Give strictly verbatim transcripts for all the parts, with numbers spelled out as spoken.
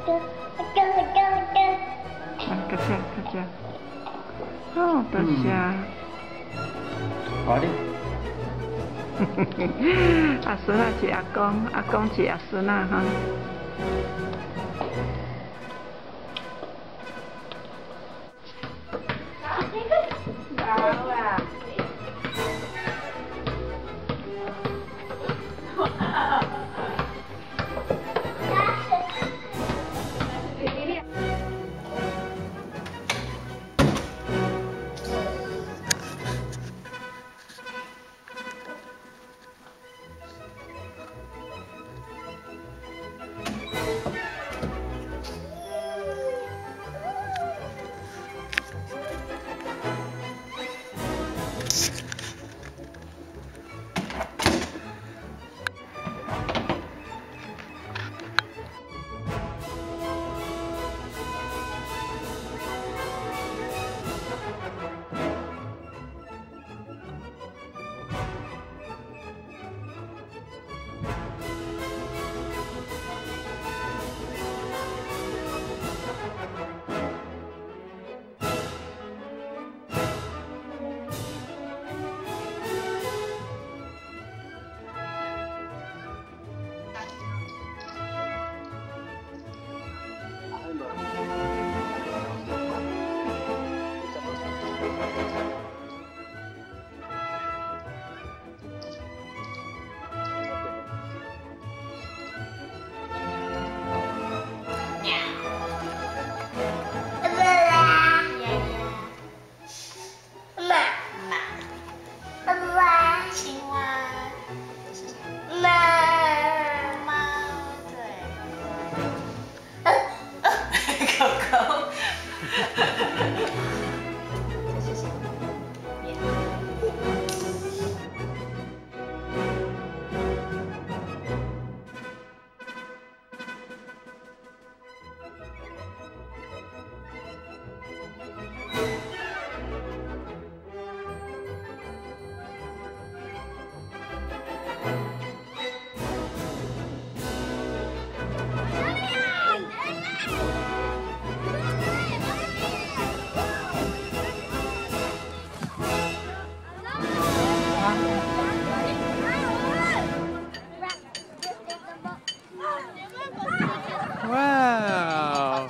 啊，多谢多谢。哦，多谢。 好的。 阿孙啊是阿公，阿公是阿孙啊哈。 Wow.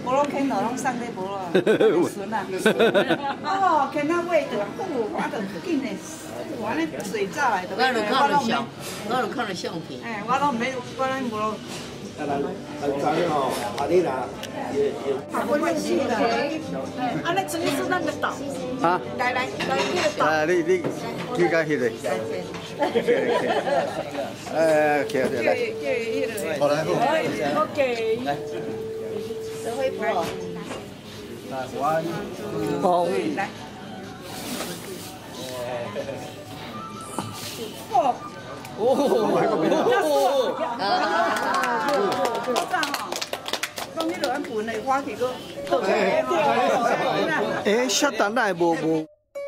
无咯看到拢送你无咯，孙啊！哦，看到尾着好，我着紧诶，我安尼水早来着。 我就看了相，我就看了相片。 哎，我拢免，我拢无咯。 啊，咱咱知吼，啊你啦，也也。 没关系的。啊，那陈律师咱就到。 啊， 来来来，你就到。 啊，你你你甲迄个。哎，徛徛来。好来好。 OK。社会部。 啊，我。 好。 来。哦。哦。啊。好赞哦！讲迄落安分的花去个。 诶，适当来无无。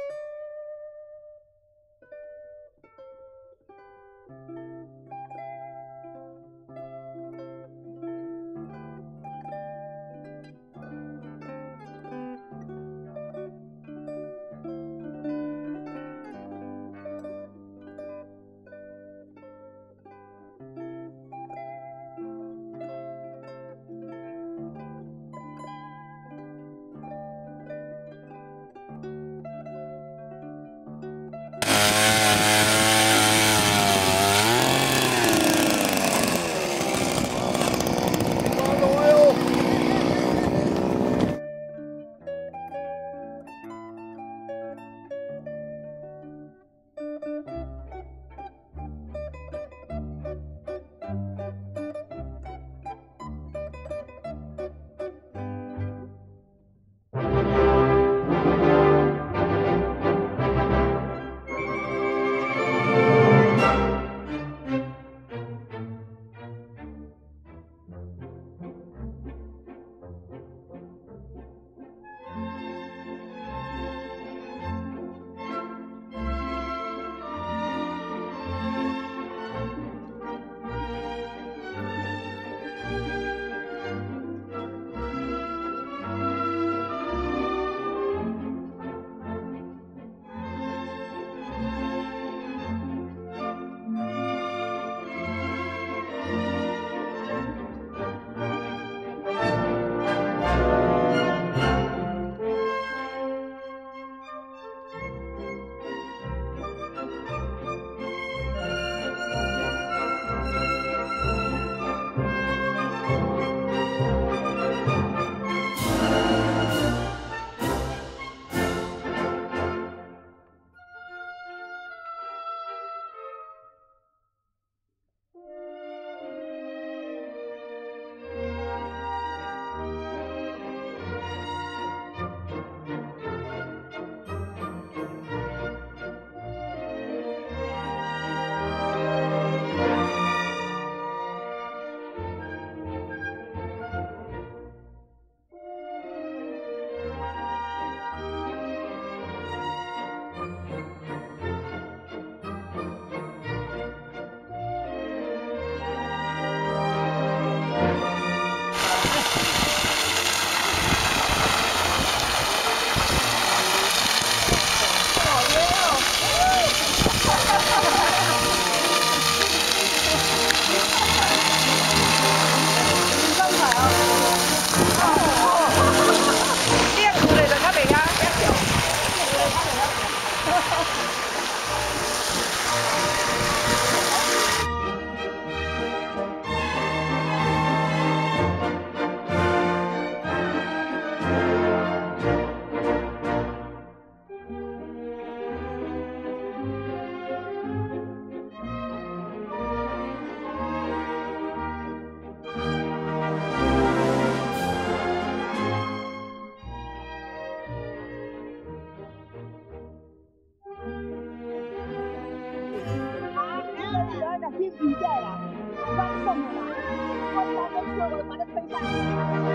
去比赛啦，放送的啦，我三个车我把它推下来。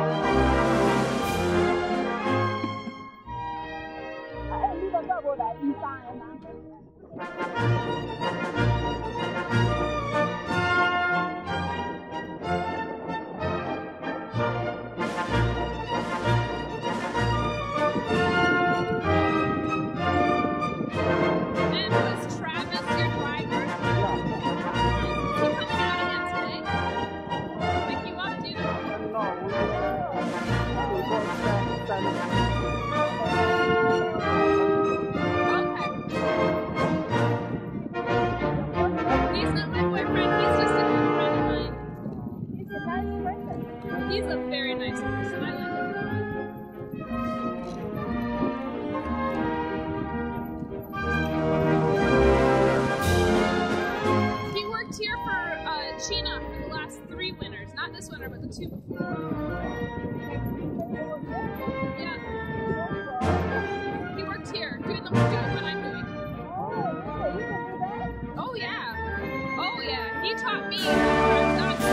哎，你个到无来比赛的吗？ too. Yeah. He works here, doing, the, doing what I'm doing. Oh, yeah. Oh, yeah. He taught me how to not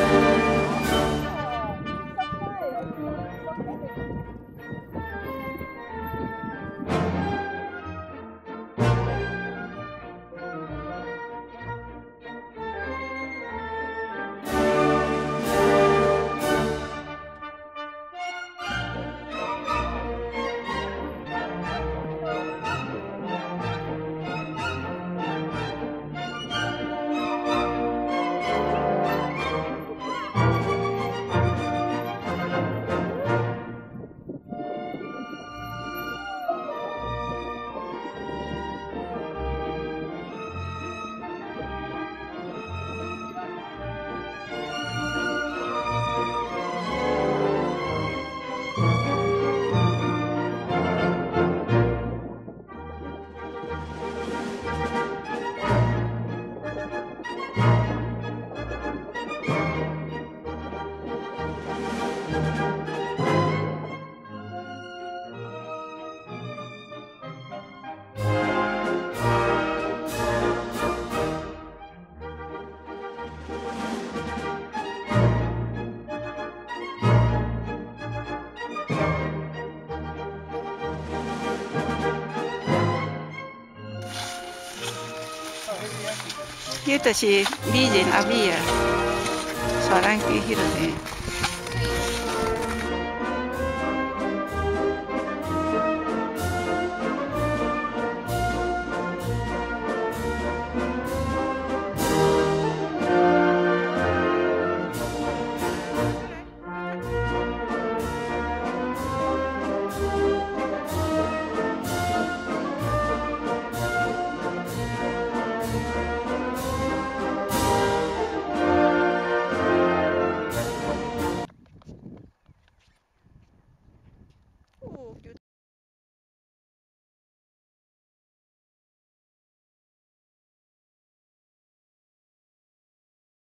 迄就是美人阿美啊，带咱去迄落地。